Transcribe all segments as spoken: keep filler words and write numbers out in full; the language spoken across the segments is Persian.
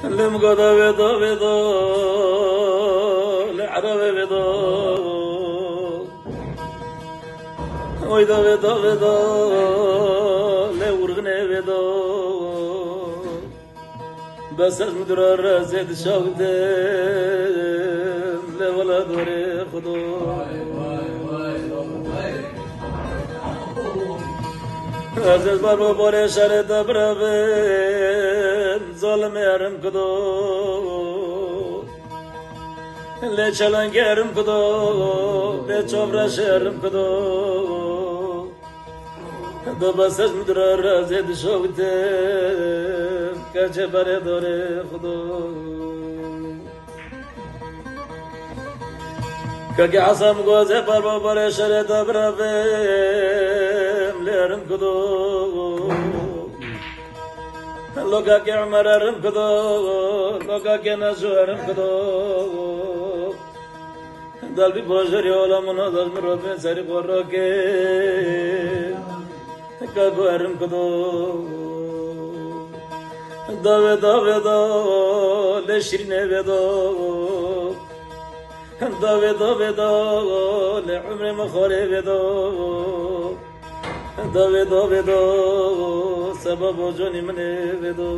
لم قدا ودا ودا لعرب ودا ويدا ودا ودا لورغنا ودا بس مدر رزد شاودم لولا دوري خدو عزیز بر بار شر دبرم ظالم yarım کدو le çalan yarım کدو le çovraş yarım کدو دو بسش مدر رازد شوتم کچه بره داره خدو که عصام گوزه بر بار شر دبرم yarım kudu loka ke umar yarım kudu loka ke nasu yarım kudu dal bir boşver yolamına dal mı robin sari korro ke kago yarım kudu dave dave da le şirine vedo dave dave da le umre mkhore vedo dove dove do sabab joni mne vedo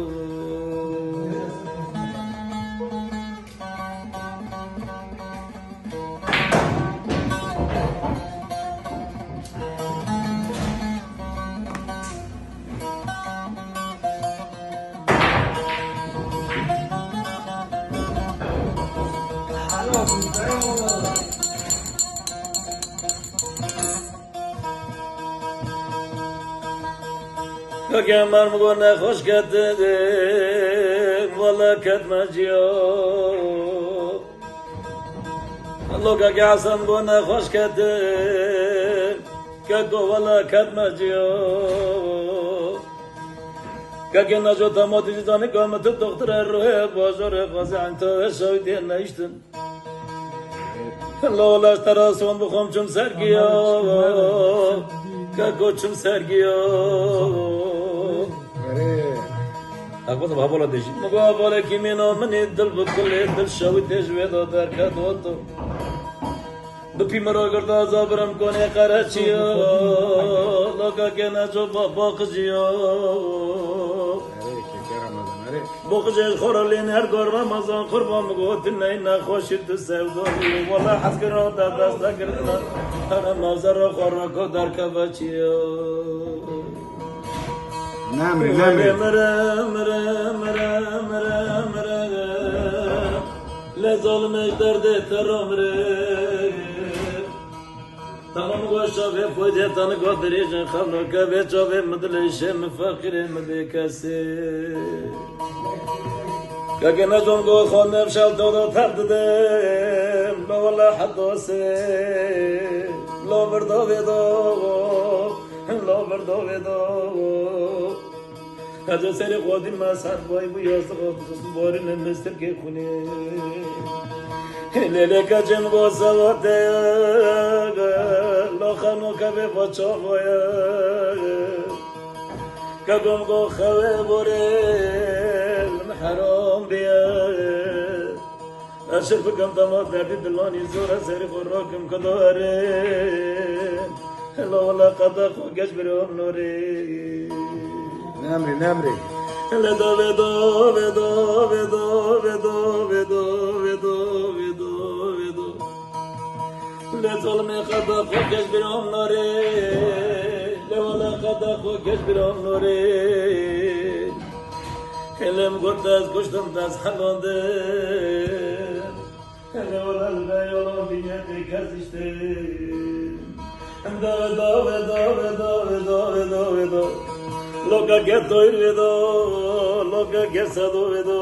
که مرمگو نخوش کردم والا کدمه جیو لوکا که عصام گو نخوش کردم که گو والا کدمه جیو که که نجو تماتی جدانی کامت دختر روح بازار خوزی انتا شویدی نیشتن لولاش تراسون بخوام چم سرگیا که گو چم سرگیا أقول بابا لا دشي مقابل ولا كيمينا من الدل بكل الدل شوي تجويد ودار كدوتو بپی مرا گردا زابرم کنه قرچیو لوکا کنا جو باقجیو باقجی خورالین هر گار رمضان قربان مگوت نه خوشید سودایی والله حسکر را دست کردن هر نظر را خورا کو در کبچیو نمری نمری مرا مرا مرا مرا مرا لظالم درد ترامره تمام گوشا به فوجه تن قدریج خبر که به چاوه مدلش مفخر مدکسی که نجوم گو خانم شال تو ترددم لا والله حدوسه لا بردو بدو لا بردو بدو هذا سر قادم ما سر باي بو ياسق بارين مستر كي خوني ليلك جم بو سوات لا خانو كبه بچا ويا كدوم گو خوي بورل محرام بيا اشرف كم تمام درد دلاني زور سر خراكم كداره لا ولا قد خوش برهم نوري نمری نمری لدو بدو بدو بدو بدو بدو بدو بدو بدو لظلم قد خوش برام نوری لولا قد خوش برام نوری کلم گفت از کشتم دست خواندم لولا البیان بیاد کسیشته دو دو بدو بدو بدو بدو بدو loca que estoy vedo, loca que sado vedo,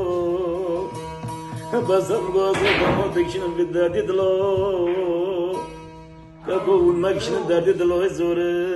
basam gozo como tekşinin bir derdi dilo, kako unmak için derdi dilo zore.